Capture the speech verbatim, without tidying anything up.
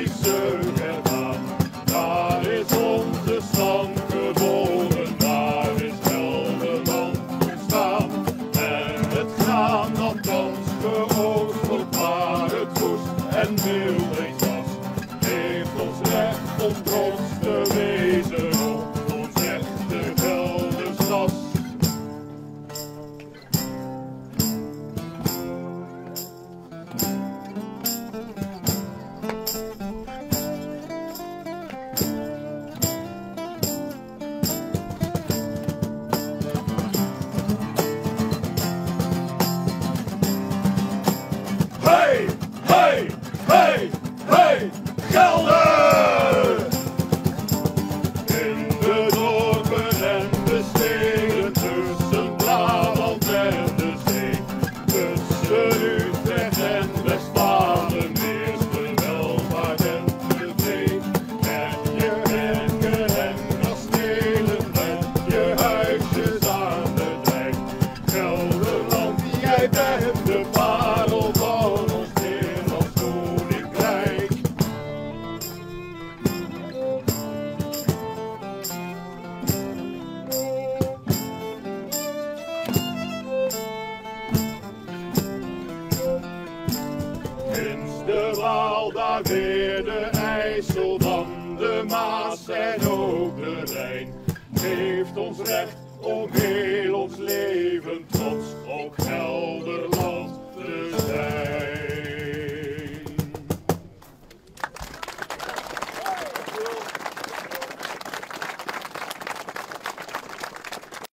Friese germaan. Daar is onze stam geboren, daar is Gelderland ontstaan. En het graan dat thans geoogst wordt, maar het woest en mild eens was, heeft ons recht om trots te wezen op ons echte Gelderstas. Hey, hey, hey, hey, Gelder! In de dorpen en de steden, tussen Brabant en de zee, tussen Utrecht en Westfalen is de welvaart en de vrede. Met je hekken en kastelen, met je huisjes aan de dijk. Gelderland, jij bent de parel van ons Nederlands koninkrijk. Ginds de Waal, daar weer de IJssel, dan de Maas en ook de Rijn, geeft ons recht om heel ons leven trots op Gelderland